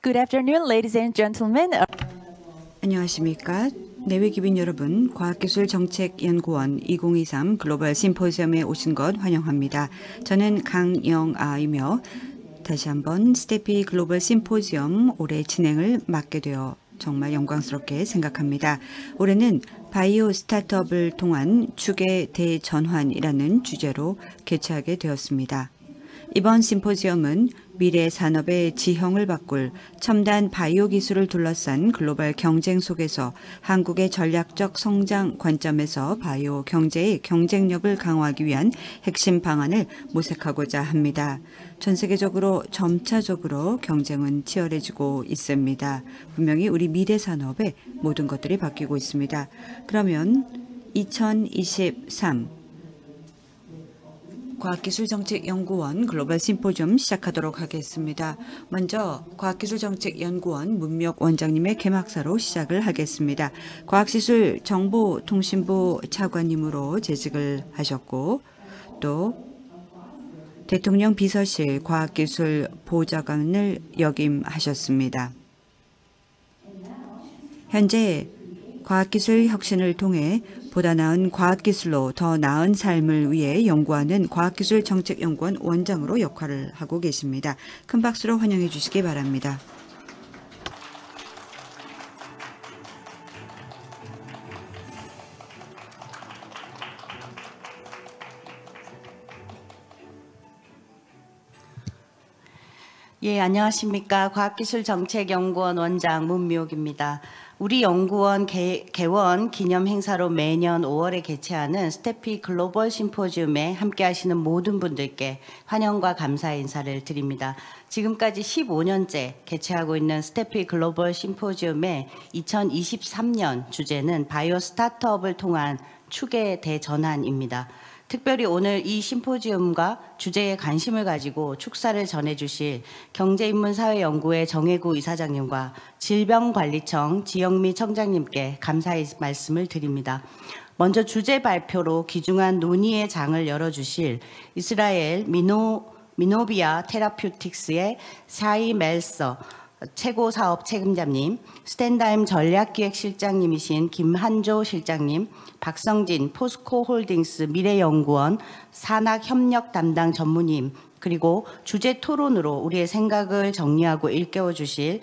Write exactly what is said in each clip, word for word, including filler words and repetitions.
Good afternoon, ladies and gentlemen. 안녕하십니까. 내외기빈 여러분, 과학기술정책연구원 이천이십삼 글로벌 심포지엄에 오신 것 환영합니다. 저는 강영아이며 다시 한번 스테피 글로벌 심포지엄 올해 진행을 맡게 되어 정말 영광스럽게 생각합니다. 올해는 바이오 스타트업을 통한 축의 대전환이라는 주제로 개최하게 되었습니다. 이번 심포지엄은 미래 산업의 지형을 바꿀 첨단 바이오 기술을 둘러싼 글로벌 경쟁 속에서 한국의 전략적 성장 관점에서 바이오 경제의 경쟁력을 강화하기 위한 핵심 방안을 모색하고자 합니다. 전 세계적으로 점차적으로 경쟁은 치열해지고 있습니다. 분명히 우리 미래 산업의 모든 것들이 바뀌고 있습니다. 그러면 이천이십삼 과학기술정책연구원 글로벌 심포지엄 시작하도록 하겠습니다. 먼저 과학기술정책연구원 문미옥 원장님의 개막사로 시작을 하겠습니다. 과학기술정보통신부 차관님으로 재직을 하셨고 또 대통령 비서실 과학기술 보좌관을 역임하셨습니다. 현재 과학기술 혁신을 통해 보다 나은 과학기술로 더 나은 삶을 위해 연구하는 과학기술정책연구원 원장으로 역할을 하고 계십니다. 큰 박수로 환영해 주시기 바랍니다. 예, 안녕하십니까. 과학기술정책연구원 원장 문미옥입니다. 우리 연구원 개, 개원 기념 행사로 매년 오월에 개최하는 스테피 글로벌 심포지움에 함께 하시는 모든 분들께 환영과 감사의 인사를 드립니다. 지금까지 십오 년째 개최하고 있는 스테피 글로벌 심포지움의 이천이십삼 년 주제는 바이오 스타트업을 통한 축의 대전환입니다. 특별히 오늘 이 심포지움과 주제에 관심을 가지고 축사를 전해주실 경제인문사회연구회 정혜구 이사장님과 질병관리청 지영미 청장님께 감사의 말씀을 드립니다. 먼저 주제 발표로 귀중한 논의의 장을 열어주실 이스라엘 미노, 미노비아 테라퓨틱스의 샤이 멜서 최고 사업 책임자님, 스탠다임 전략기획실장님이신 김한조 실장님, 박성진 포스코 홀딩스 미래연구원 산학협력 담당 전무님, 그리고 주제 토론으로 우리의 생각을 정리하고 일깨워 주실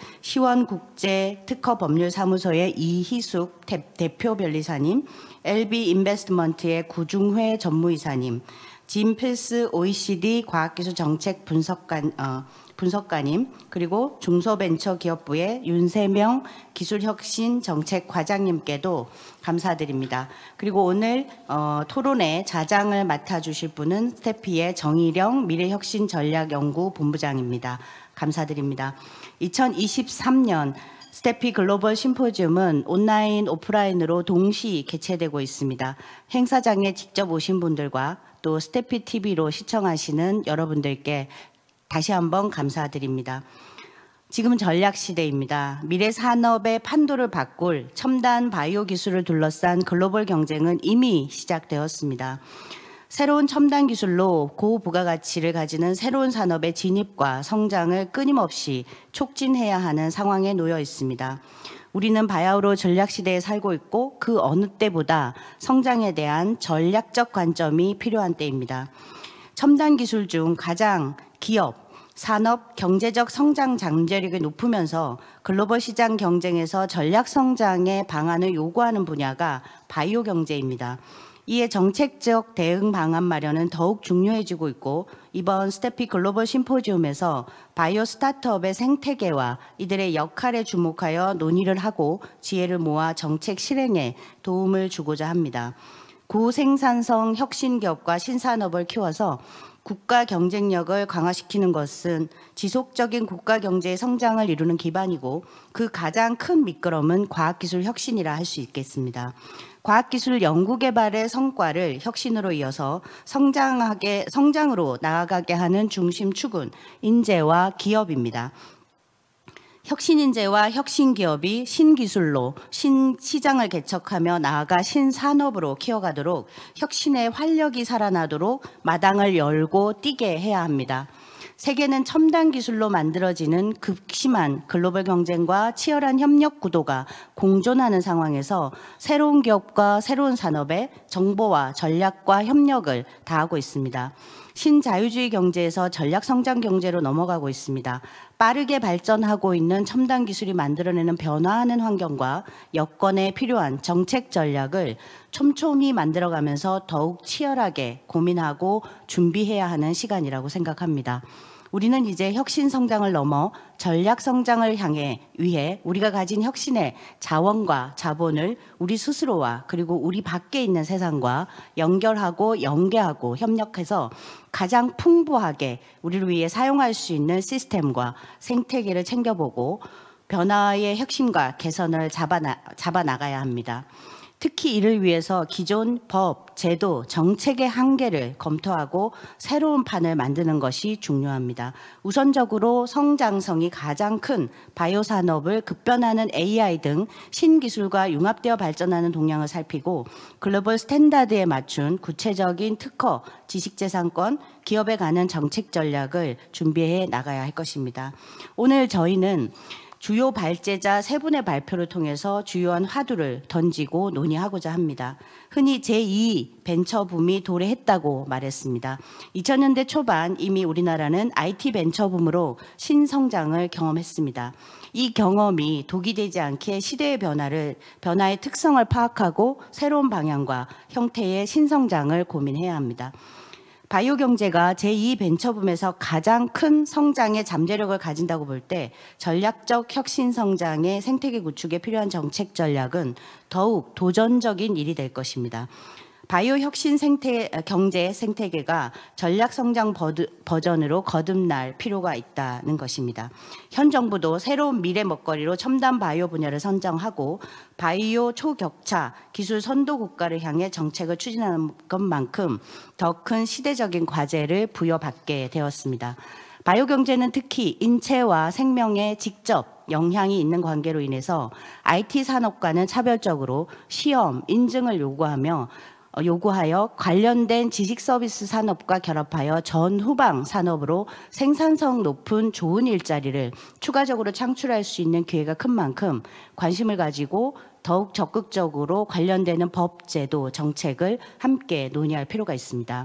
시원국제특허법률사무소의 이희숙 대표 변리사님, 엘비 인베스트먼트의 구중회 전무이사님, 짐 필스 오이시디 과학기술정책 분석관, 어, 분석가님, 그리고 중소벤처기업부의 윤세명 기술혁신정책과장님께도 감사드립니다. 그리고 오늘 어, 토론회 자장을 맡아주실 분은 스테피의 정희령 미래혁신전략연구본부장입니다. 감사드립니다. 이천이십삼 년 스테피 글로벌 심포지움은 온라인, 오프라인으로 동시 개최되고 있습니다. 행사장에 직접 오신 분들과 또 스테피 티비로 시청하시는 여러분들께 다시 한번 감사드립니다. 지금은 전략 시대입니다. 미래 산업의 판도를 바꿀 첨단 바이오 기술을 둘러싼 글로벌 경쟁은 이미 시작되었습니다. 새로운 첨단 기술로 고부가가치를 가지는 새로운 산업의 진입과 성장을 끊임없이 촉진해야 하는 상황에 놓여 있습니다. 우리는 바야흐로 전략 시대에 살고 있고 그 어느 때보다 성장에 대한 전략적 관점이 필요한 때입니다. 첨단 기술 중 가장 기업, 산업, 경제적 성장 잠재력이 높으면서 글로벌 시장 경쟁에서 전략 성장의 방안을 요구하는 분야가 바이오 경제입니다. 이에 정책적 대응 방안 마련은 더욱 중요해지고 있고 이번 스테피 글로벌 심포지움에서 바이오 스타트업의 생태계와 이들의 역할에 주목하여 논의를 하고 지혜를 모아 정책 실행에 도움을 주고자 합니다. 고생산성 혁신기업과 신산업을 키워서 국가 경쟁력을 강화시키는 것은 지속적인 국가 경제의 성장을 이루는 기반이고 그 가장 큰 미끄럼은 과학기술 혁신이라 할 수 있겠습니다. 과학기술 연구개발의 성과를 혁신으로 이어서 성장하게, 성장으로 나아가게 하는 중심축은 인재와 기업입니다. 혁신인재와 혁신기업이 신기술로 신시장을 개척하며 나아가 신산업으로 키워가도록 혁신의 활력이 살아나도록 마당을 열고 뛰게 해야 합니다. 세계는 첨단 기술로 만들어지는 극심한 글로벌 경쟁과 치열한 협력 구도가 공존하는 상황에서 새로운 기업과 새로운 산업에 정보와 전략과 협력을 다하고 있습니다. 신자유주의 경제에서 전략 성장 경제로 넘어가고 있습니다. 빠르게 발전하고 있는 첨단 기술이 만들어내는 변화하는 환경과 여건에 필요한 정책 전략을 촘촘히 만들어가면서 더욱 치열하게 고민하고 준비해야 하는 시간이라고 생각합니다. 우리는 이제 혁신 성장을 넘어 전략 성장을 향해 위해 우리가 가진 혁신의 자원과 자본을 우리 스스로와 그리고 우리 밖에 있는 세상과 연결하고 연계하고 협력해서 가장 풍부하게 우리를 위해 사용할 수 있는 시스템과 생태계를 챙겨보고 변화의 혁신과 개선을 잡아나, 잡아나가야 합니다. 특히 이를 위해서 기존 법, 제도, 정책의 한계를 검토하고 새로운 판을 만드는 것이 중요합니다. 우선적으로 성장성이 가장 큰 바이오 산업을 급변하는 에이아이 등 신기술과 융합되어 발전하는 동향을 살피고 글로벌 스탠다드에 맞춘 구체적인 특허, 지식재산권, 기업에 관한 정책 전략을 준비해 나가야 할 것입니다. 오늘 저희는 주요 발제자 세 분의 발표를 통해서 주요한 화두를 던지고 논의하고자 합니다. 흔히 제이 벤처붐이 도래했다고 말했습니다. 이천 년대 초반 이미 우리나라는 아이티 벤처붐으로 신성장을 경험했습니다. 이 경험이 독이 되지 않게 시대의 변화를, 변화의 특성을 파악하고 새로운 방향과 형태의 신성장을 고민해야 합니다. 바이오 경제가 제이 벤처붐에서 가장 큰 성장의 잠재력을 가진다고 볼 때 전략적 혁신 성장의 생태계 구축에 필요한 정책 전략은 더욱 도전적인 일이 될 것입니다. 바이오 혁신 생태, 경제 생태계가 전략 성장 버드, 버전으로 거듭날 필요가 있다는 것입니다. 현 정부도 새로운 미래 먹거리로 첨단 바이오 분야를 선정하고 바이오 초격차 기술 선도 국가를 향해 정책을 추진하는 것만큼 더 큰 시대적인 과제를 부여받게 되었습니다. 바이오 경제는 특히 인체와 생명에 직접 영향이 있는 관계로 인해서 아이티 산업과는 차별적으로 시험, 인증을 요구하며 요구하여 관련된 지식 서비스 산업과 결합하여 전후방 산업으로 생산성 높은 좋은 일자리를 추가적으로 창출할 수 있는 기회가 큰 만큼 관심을 가지고 더욱 적극적으로 관련되는 법, 제도, 정책을 함께 논의할 필요가 있습니다.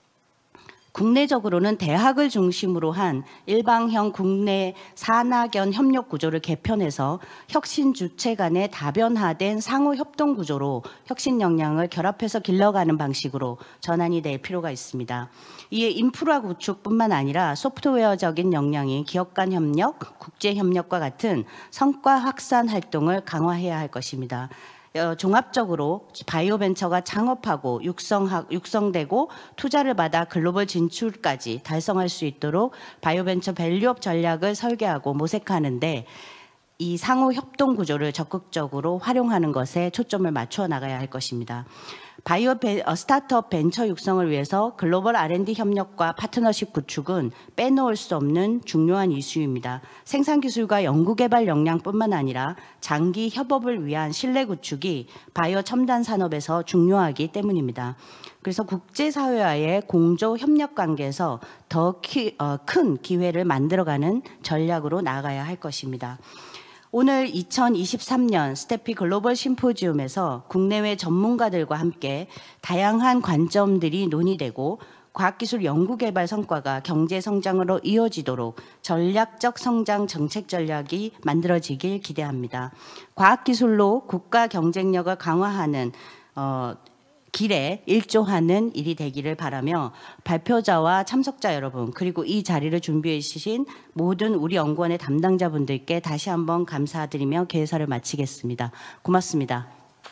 국내적으로는 대학을 중심으로 한 일방형 국내 산학연 협력 구조를 개편해서 혁신 주체 간의 다변화된 상호 협동 구조로 혁신 역량을 결합해서 길러가는 방식으로 전환이 될 필요가 있습니다. 이에 인프라 구축뿐만 아니라 소프트웨어적인 역량인 기업 간 협력, 국제 협력과 같은 성과 확산 활동을 강화해야 할 것입니다. 종합적으로 바이오 벤처가 창업하고 육성하, 육성되고 투자를 받아 글로벌 진출까지 달성할 수 있도록 바이오 벤처 밸류업 전략을 설계하고 모색하는데 이 상호 협동 구조를 적극적으로 활용하는 것에 초점을 맞춰 나가야 할 것입니다. 바이오 벤, 어, 스타트업 벤처 육성을 위해서 글로벌 알 앤 디 협력과 파트너십 구축은 빼놓을 수 없는 중요한 이슈입니다. 생산기술과 연구개발 역량뿐만 아니라 장기 협업을 위한 신뢰 구축이 바이오 첨단 산업에서 중요하기 때문입니다. 그래서 국제사회와의 공조 협력 관계에서 더 큰 기회를 만들어가는 전략으로 나아가야 할 것입니다. 오늘 이천이십삼 년 스태피 글로벌 심포지움에서 국내외 전문가들과 함께 다양한 관점들이 논의되고 과학기술 연구개발 성과가 경제 성장으로 이어지도록 전략적 성장 정책 전략이 만들어지길 기대합니다. 과학기술로 국가 경쟁력을 강화하는 어, 길에 일조하는 일이 되기를 바라며 발표자와 참석자 여러분 그리고 이 자리를 준비해 주신 모든 우리 연구원의 담당자분들께 다시 한번 감사드리며 개사를 마치겠습니다. 고맙습니다.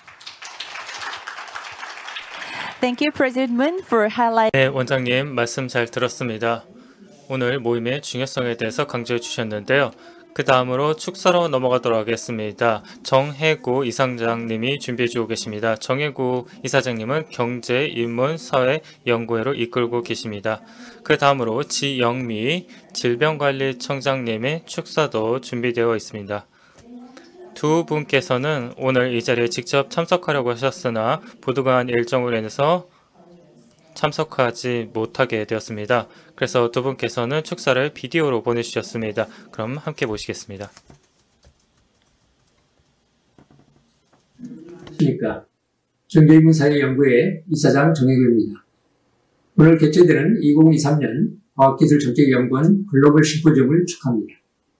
Thank you, President Moon, for highlighting. 네, 원장님 말씀 잘 들었습니다. 오늘 모임의 중요성에 대해서 강조해 주셨는데요. 그 다음으로 축사로 넘어가도록 하겠습니다. 정혜구 이사장님이 준비해 주고 계십니다. 정혜구 이사장님은 경제, 인문, 사회 연구회로 이끌고 계십니다. 그 다음으로 지영미 질병관리청장님의 축사도 준비되어 있습니다. 두 분께서는 오늘 이 자리에 직접 참석하려고 하셨으나 부득이한 일정으로 인해서 참석하지 못하게 되었습니다. 그래서 두 분께서는 축사를 비디오로 보내주셨습니다. 그럼 함께 보시겠습니다. 안녕하십니까. 정제인문사회연구회 이사장 정혜구입니다. 오늘 개최되는 이천이십삼 년 과학기술정책연구원 글로벌 심포지엄을 축하합니다.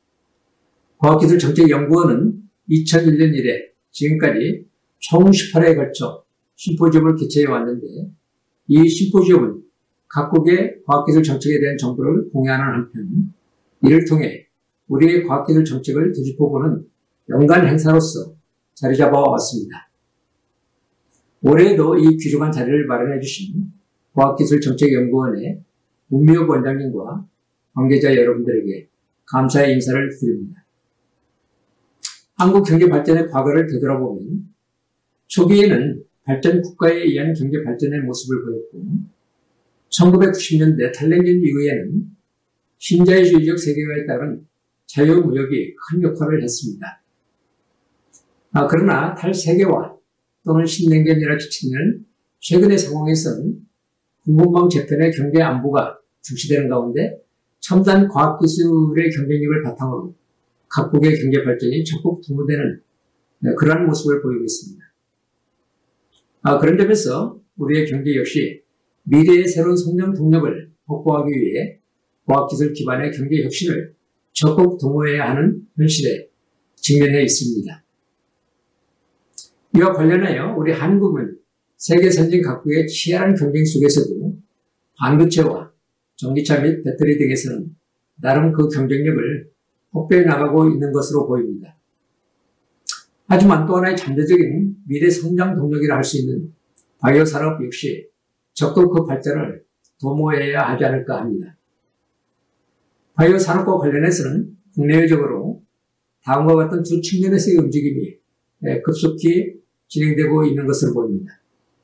과학기술정책연구원은 이천일 년 이래 지금까지 총 십팔 회에 걸쳐 심포지엄을 개최해 왔는데, 이 심포지엄은 각국의 과학기술 정책에 대한 정보를 공유하는 한편, 이를 통해 우리의 과학기술 정책을 되짚어보는 연간 행사로서 자리 잡아왔습니다. 올해도 이 귀중한 자리를 마련해 주신 과학기술정책연구원의 문미옥 원장님과 관계자 여러분들에게 감사의 인사를 드립니다. 한국 경제 발전의 과거를 되돌아보면 초기에는 발전 국가에 의한 경제 발전의 모습을 보였고, 천구백구십 년대 탈레전 이후에는 신자유주의적 세계화에 따른 자유무역이 큰 역할을 했습니다. 아, 그러나 탈세계화 또는 신냉전이라 지칭되는 최근의 상황에서는 공급망 재편의 경제 안보가 중시되는 가운데 첨단 과학기술의 경쟁력을 바탕으로 각국의 경제 발전이 적극 도모되는 그러한 모습을 보이고 있습니다. 아, 그런 점에서 우리의 경제 역시 미래의 새로운 성장 동력을 확보하기 위해 과학기술 기반의 경제 혁신을 적극 도모해야 하는 현실에 직면해 있습니다. 이와 관련하여 우리 한국은 세계 선진 각국의 치열한 경쟁 속에서도 반도체와 전기차 및 배터리 등에서는 나름 그 경쟁력을 확보해 나가고 있는 것으로 보입니다. 하지만 또 하나의 잠재적인 미래 성장 동력이라 할 수 있는 바이오 산업 역시 적극 그 발전을 도모해야 하지 않을까 합니다. 바이오 산업과 관련해서는 국내외적으로 다음과 같은 두 측면에서의 움직임이 급속히 진행되고 있는 것으로 보입니다.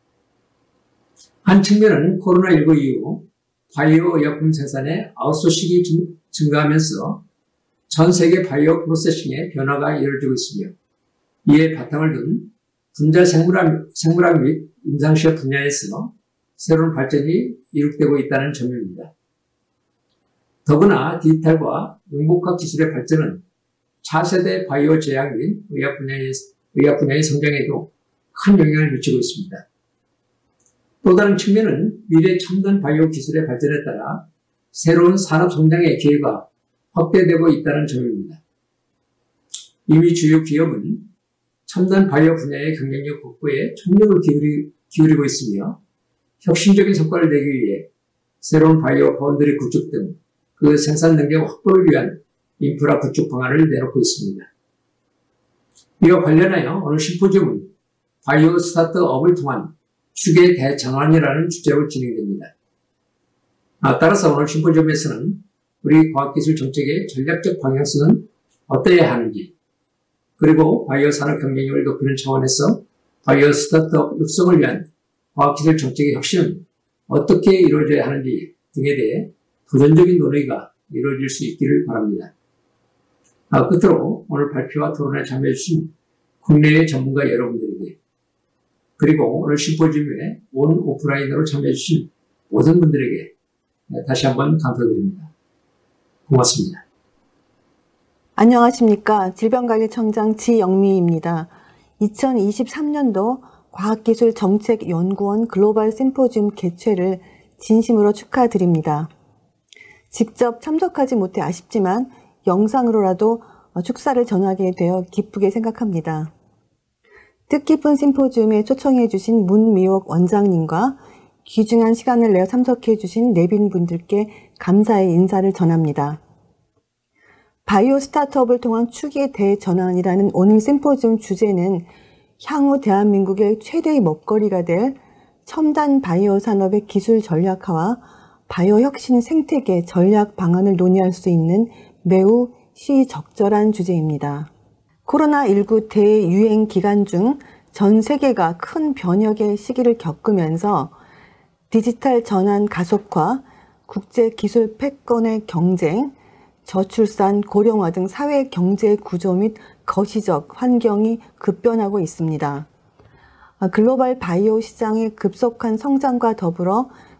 한 측면은 코로나십구 이후 바이오 의약품 생산의 아웃소싱이 증가하면서 전 세계 바이오 프로세싱의 변화가 이루어지고 있으며, 이에 바탕을 둔 분자 생물학, 생물학 및 임상시험 분야에서 새로운 발전이 이룩되고 있다는 점입니다. 더구나 디지털과 융복학 기술의 발전은 차세대 바이오 제약 및 의학 분야의, 의학 분야의 성장에도 큰 영향을 미치고 있습니다. 또 다른 측면은 미래 첨단 바이오 기술의 발전에 따라 새로운 산업 성장의 기회가 확대되고 있다는 점입니다. 이미 주요 기업은 첨단 바이오 분야의 경쟁력 확보에 총력을 기울이, 기울이고 있으며, 혁신적인 성과를 내기 위해 새로운 바이오 파운드리 구축 등 그 생산 능력 확보를 위한 인프라 구축 방안을 내놓고 있습니다. 이와 관련하여 오늘 심포지엄은 바이오 스타트업을 통한 추계 대전환이라는 주제로 진행됩니다. 아, 따라서 오늘 심포지엄에서는 우리 과학기술 정책의 전략적 방향성은 어떠해야 하는지, 그리고 바이오 산업 경쟁력을 높이는 차원에서 바이오 스타트업 육성을 위한 과학기술 정책의 혁신은 어떻게 이루어져야 하는지 등에 대해 도전적인 논의가 이루어질 수 있기를 바랍니다. 아, 끝으로 오늘 발표와 토론에 참여해 주신 국내의 전문가 여러분들에게, 그리고 오늘 심포지엄에 온 오프라인으로 참여해 주신 모든 분들에게 다시 한번 감사드립니다. 고맙습니다. 안녕하십니까. 질병관리청장 지영미입니다. 이천이십삼 년도 과학기술정책연구원 글로벌 심포지엄 개최를 진심으로 축하드립니다. 직접 참석하지 못해 아쉽지만 영상으로라도 축사를 전하게 되어 기쁘게 생각합니다. 뜻깊은 심포지엄에 초청해 주신 문미옥 원장님과 귀중한 시간을 내어 참석해 주신 내빈분들께 감사의 인사를 전합니다. 바이오 스타트업을 통한 추계 대전환이라는 오늘 심포지엄 주제는 향후 대한민국의 최대의 먹거리가 될 첨단 바이오 산업의 기술 전략화와 바이오 혁신 생태계 전략 방안을 논의할 수 있는 매우 시적절한 주제입니다. 코로나십구 대유행 기간 중 전 세계가 큰 변혁의 시기를 겪으면서 디지털 전환 가속화, 국제 기술 패권의 경쟁, 저출산, 고령화 등 사회 경제 구조 및 거시적 환경이 급변하고 있습니다. 글로벌 바이오 시장의 급속한 성장과 더불어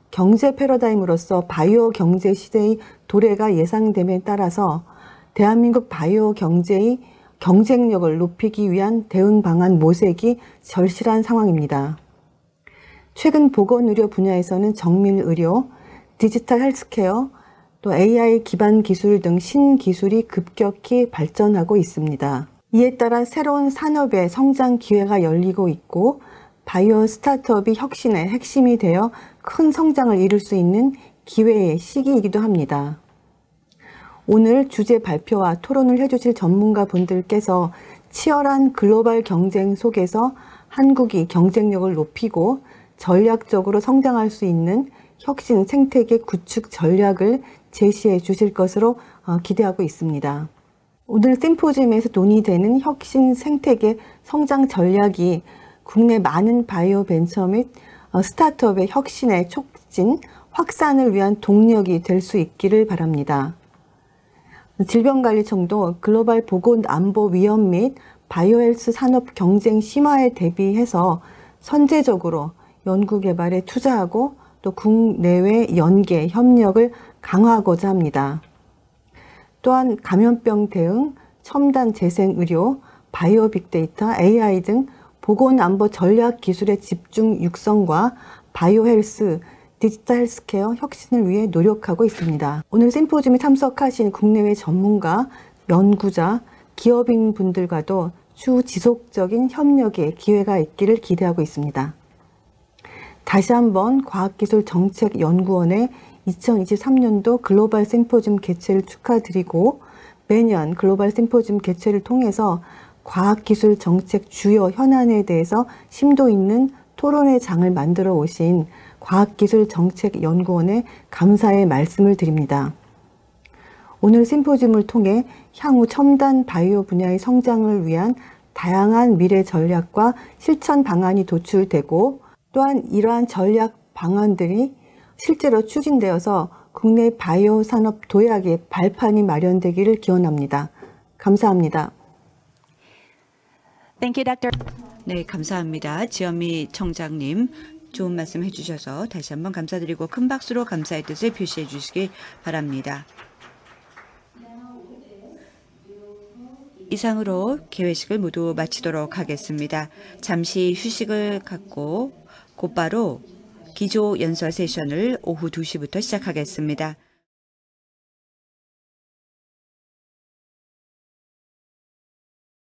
경제 패러다임으로서 바이오 경제 시대의 도래가 예상됨에 따라서 대한민국 바이오 경제의 경쟁력을 높이기 위한 대응 방안 모색이 절실한 상황입니다. 최근 보건의료 분야에서는 정밀의료, 디지털 헬스케어, 또 에이아이 기반 기술 등 신기술이 급격히 발전하고 있습니다. 이에 따라 새로운 산업의 성장 기회가 열리고 있고 바이오 스타트업이 혁신의 핵심이 되어 큰 성장을 이룰 수 있는 기회의 시기이기도 합니다. 오늘 주제 발표와 토론을 해주실 전문가분들께서 치열한 글로벌 경쟁 속에서 한국이 경쟁력을 높이고 전략적으로 성장할 수 있는 혁신 생태계 구축 전략을 제시해 주실 것으로 기대하고 있습니다. 오늘 심포지엄에서 논의되는 혁신 생태계 성장 전략이 국내 많은 바이오 벤처 및 스타트업의 혁신의 촉진, 확산을 위한 동력이 될 수 있기를 바랍니다. 질병관리청도 글로벌 보건안보 위험 및 바이오헬스 산업 경쟁 심화에 대비해서 선제적으로 연구개발에 투자하고 또 국내외 연계, 협력을 강화하고자 합니다. 또한 감염병 대응, 첨단 재생의료, 바이오 빅데이터, 에이아이 등 보건안보 전략 기술의 집중 육성과 바이오 헬스, 디지털 헬스케어 혁신을 위해 노력하고 있습니다. 오늘 심포지엄에 참석하신 국내외 전문가, 연구자, 기업인 분들과도 추후 지속적인 협력의 기회가 있기를 기대하고 있습니다. 다시 한번 과학기술정책연구원의 이천이십삼 년도 글로벌 심포지엄 개최를 축하드리고 매년 글로벌 심포지엄 개최를 통해서 과학기술 정책 주요 현안에 대해서 심도 있는 토론의 장을 만들어 오신 과학기술정책연구원에 감사의 말씀을 드립니다. 오늘 심포지엄을 통해 향후 첨단 바이오 분야의 성장을 위한 다양한 미래 전략과 실천 방안이 도출되고 또한 이러한 전략 방안들이 실제로 추진되어서 국내 바이오 산업 도약의 발판이 마련되기를 기원합니다. 감사합니다. Thank you, Doctor 네, 감사합니다. 지연미 청장님 좋은 말씀 해주셔서 다시 한번 감사드리고 큰 박수로 감사의 뜻을 표시해 주시기 바랍니다. 이상으로 개회식을 모두 마치도록 하겠습니다. 잠시 휴식을 갖고 곧바로 기조 연설 세션을 오후 두 시부터 시작하겠습니다.